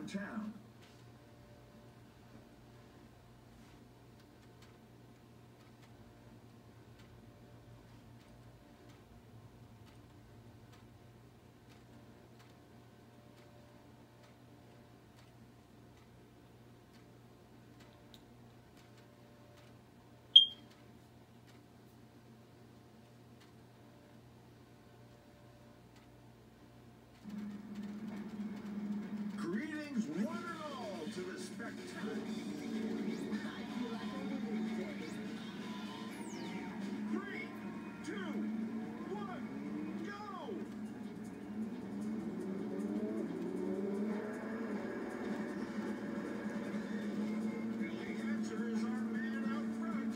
downtown. Greetings, one and all, to the spectacular. 3, 2, 1, go! Billy Hatcher is our man out front.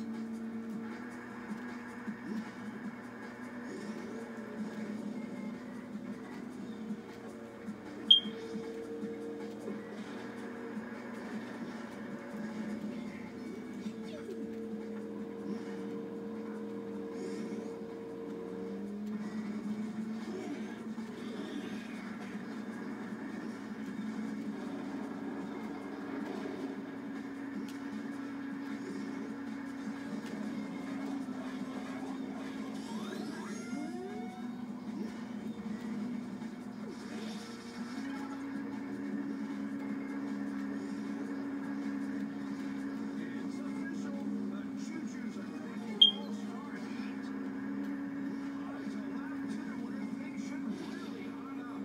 It's official, the Choo-Choos are running all-star heat. It's a lap 2 where things should really hot up.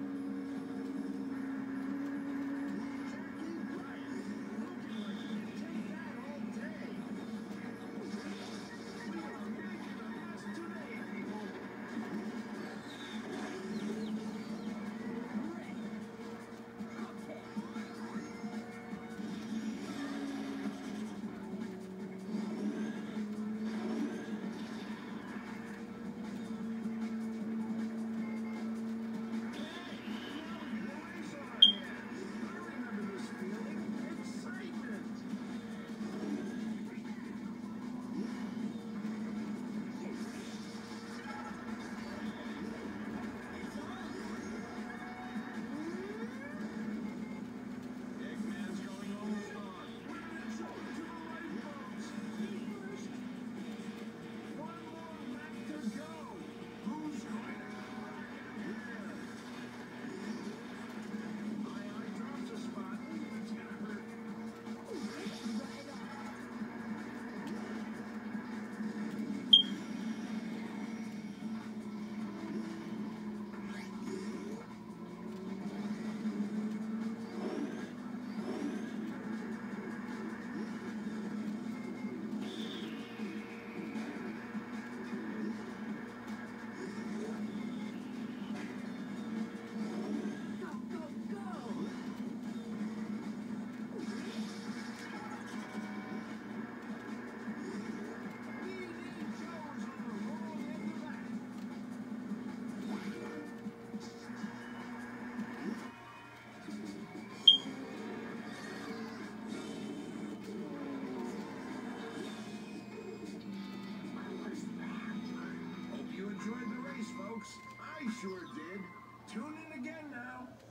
Jackie Bryant, looking like he can take that all day. We are making the best today, people. Hope you enjoyed the race, folks. I sure did. Tune in again now.